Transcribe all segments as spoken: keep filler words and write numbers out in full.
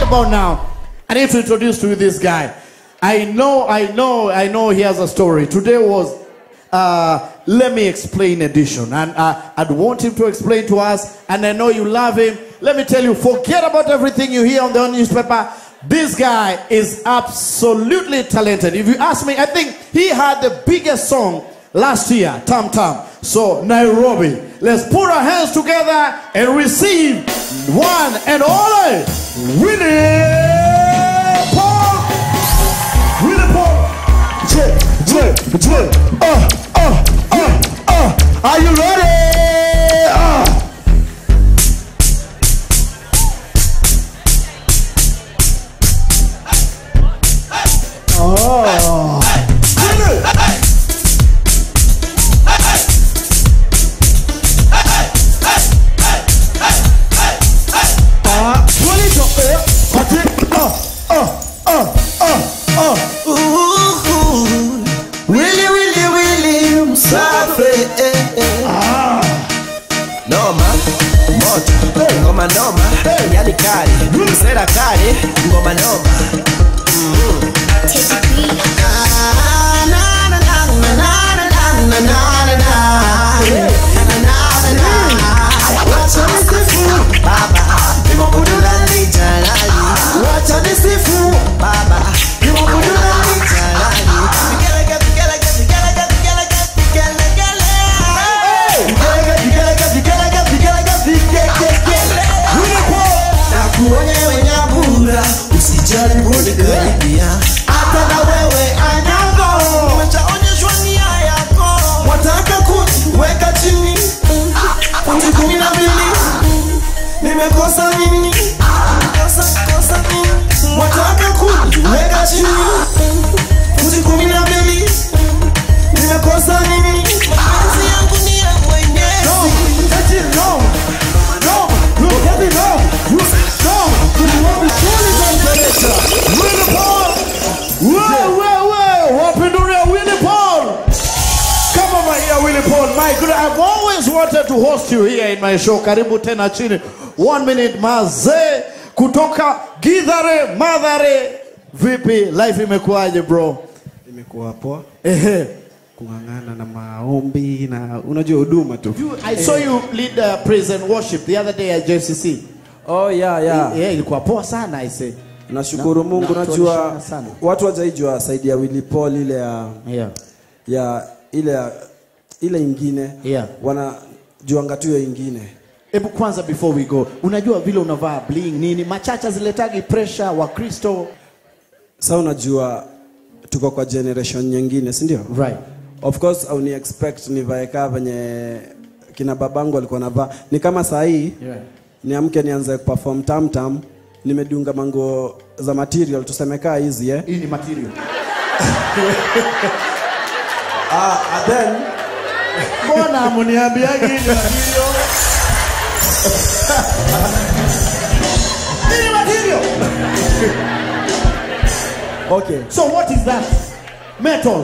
about now, I need to introduce to you this guy. I know, I know, I know he has a story. Today was uh, Let Me Explain edition. And uh, I'd want him to explain to us. And I know you love him. Let me tell you, forget about everything you hear on the newspaper. This guy is absolutely talented. If you ask me, I think he had the biggest song last year, Tam Tam. So, Nairobi, let's put our hands together and receive one and only Willie Paul. Willie Paul. J, J, J. Uh, uh, uh, uh. Are you ready? Uh. Oh. Ngoma noma, yani kali, sera kali, ngoma noma. Wacha nisifu baba, nimekudula nijalali. Wacha nisifu baba, nimekudula nijalali. Kuonyewe nyabura, usijaribu nikaribia. Hata na wewe anyango, umeshaonyeshwa nia yako. Wataka kuniweka chini, futi kumi na mbili. Nimekosa nini? Kosa, kosa nini? Wataka kuniweka chini, futi kumi na mbili. Nimekosa nini? Mapenzi yangu ni ya mwenyewe. No, that's it, no. No, no, get it, no. You Willie Paul! Whoa, whoa, whoa! What we doing here, Willie Paul? Come over here, Willie Paul. My God, I've always wanted to host you here in my show. Karibu tena chini. One minute, maze kutoka Githare, Mathare. Vipi, life imekuaje, bro? Imekuwa poa. Ehe. Kungangana na maombi na unajua huduma tu. I saw you lead uh, praise and worship the other day at J C C. Oh yeah, yeah. Yeah, ilikuwa poa sana, I say. Nashukuru na, Mungu, na najua watu wajaijua saidi ya Willie Paul ile ya yeah. ya ile ya, ile ingine yeah. Wanajua ngatuyo ingine. Ebu kwanza before we go, unajua vile unavaa bling nini, machacha ziletagi pressure wa Kristo. Sasa unajua tuko kwa generation nyingine, si ndio? Right. Of course au ni expect nivae kama venye kina babangu alikuwa anavaa. Ni kama saa hii yeah. Niamke nianze kuperform Tam Tam, nimedunga mango za material tusemeka hizi eh. Hii ni material. Ah, and then mbona mniambiaje hii ni material? Hii ni material. Okay. So what is that? Metal.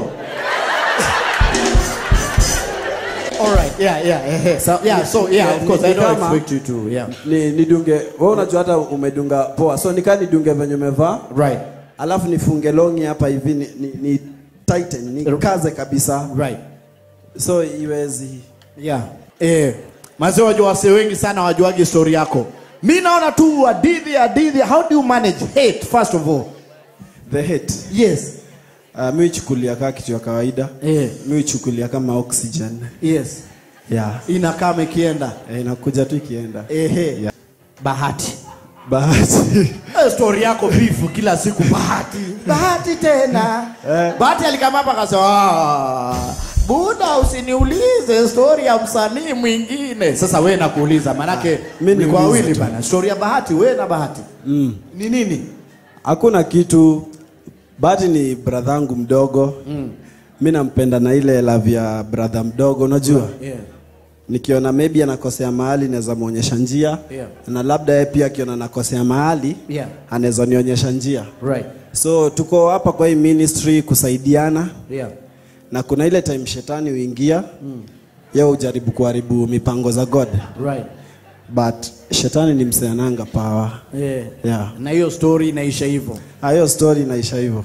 All right, yeah, yeah, yeah. So, yeah, so yeah, of course, I don't expect you to, yeah. Ni nidunge, wewe unajua hata umedunga poa. So nika nidunge venye umevaa. Right. Alafu nifunge longi hapa hivi ni, ni, ni tighten, ni kaze kabisa. Right. So iwezi. Yeah. Eh, mazee wajua wase wengi sana wajuagi story yako. Mimi naona tu hadithi hadithi. How do you manage hate first of all? The hate. Yes. Uh, mimi chukulia kama kitu ya kawaida. Eh. Mimi chukulia kama oxygen. Yes. Yeah. Inakaa ikienda. Eh, inakuja tu ikienda. Ehe. Yeah. Bahati. Bahati. Eh, story yako bifu kila siku bahati. Bahati tena. Eh. Bahati alikama hapa akasema, "Ah, Buda usiniulize story ya msanii mwingine." Sasa wewe nakuuliza manake ni kwa wili bana. Story ya Bahati wewe na Bahati. Mm. Ni nini? Hakuna kitu. Bahati ni brother yangu mdogo. Mm. Mimi nampenda na ile love ya brother mdogo, unajua? Yeah. Nikiona maybe anakosea mahali naweza muonyesha njia. Yeah. Na labda yeye pia akiona anakosea mahali, yeah, anaweza nionyesha njia. Right. So tuko hapa kwa hii ministry kusaidiana. Yeah. Na kuna ile time shetani uingia, mm, yeye ujaribu kuharibu mipango za God. Right. but shetani ni mseananga power. Yeah. Yeah. Na hiyo story inaisha hivyo. Hiyo story inaisha hivyo.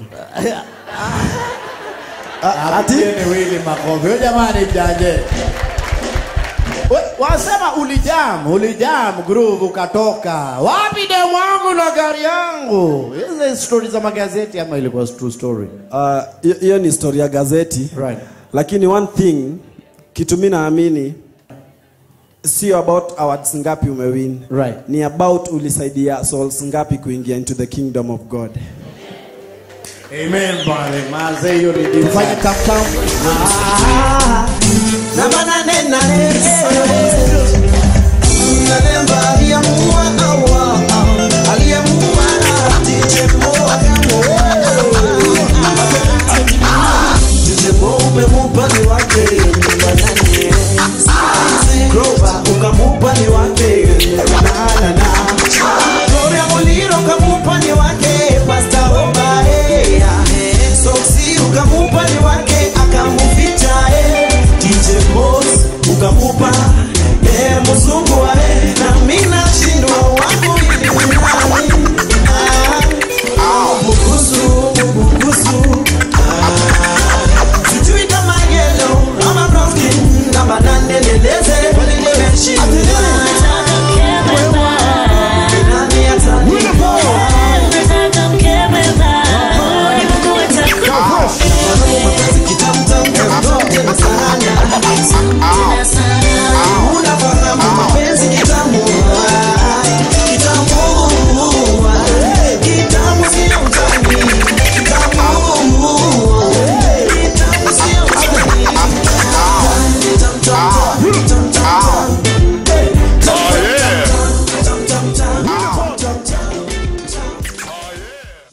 Ati ni wili makofi. Wewe jamani mjanje. Wasema ulijam, ulijam groove ukatoka. Wapi demu wangu na gari yangu? Hizo story za magazeti ama ilikuwa true story? Ah, uh, hiyo ni story ya gazeti. Right. Lakini one thing kitu mimi naamini sio about awards ngapi umewin. Right. Ni about ulisaidia souls ngapi kuingia into the kingdom of God. Amen bale. Maze hiyo ni fanya tap tap. Na manane na nene. Na nemba ya muwa awa.